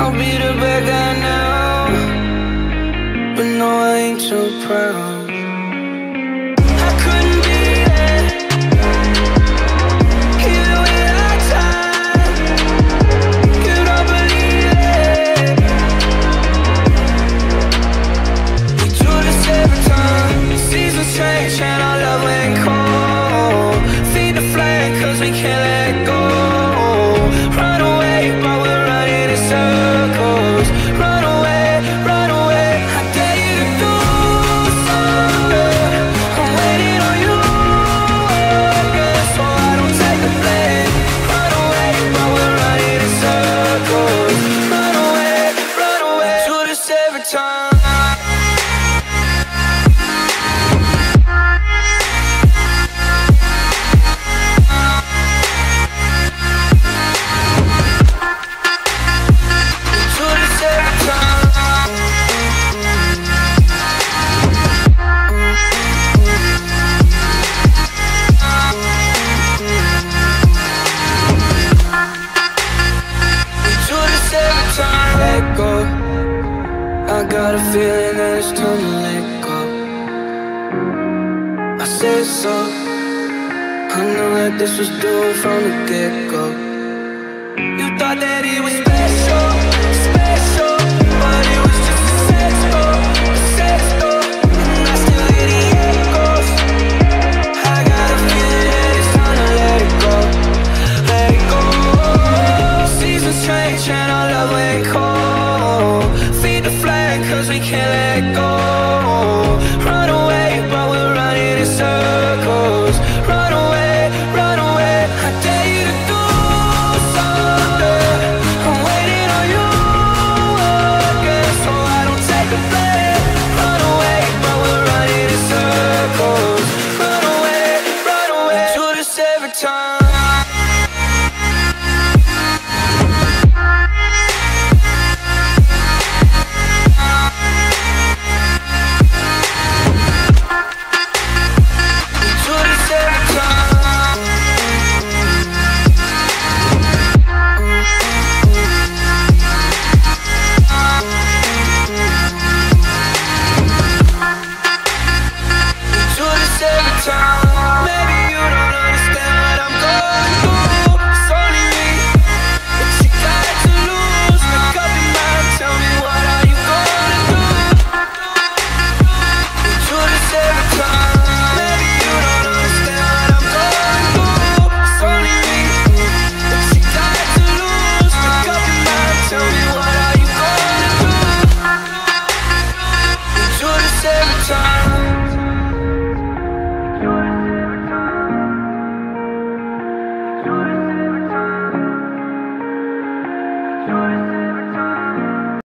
I'll be the bad guy now, but no, I ain't too proud. I couldn't be there, even when I tried. You don't believe it. We do this every time. Seasons change and our love went cold. Feed the flame 'cause we can't let go. Run away, but we're running in circles. Run away, run away. I dare you to do something. I'm waiting on you again, so I don't take the blame. Run away, but we're running in circles. Run away, run away. Do this every time. I got a feeling that it's time to let go. I said so. I know that this was due from the get-go. You thought that it was special, special, but it was just a sex door, and I still hear the echoes. I got a feeling that it's time to let it go, let it go. Seasons change and our love went cold. Feed the flame 'cause we can't let go. Run away, but we're running in circles. Run away, run away. I dare you to do something. I'm waiting on you again, so I don't take the blame. Run away, but we're running in circles. Run away, run away. Do this every time. Maybe you don't understand what I'm going through. It's only me, but you got to lose. Make up your mind, tell me what are you gonna do? We do this every time. Maybe you don't understand what I'm going through. It's only me, but you got to lose. Make up your mind, tell me what are you gonna do? We do this every time.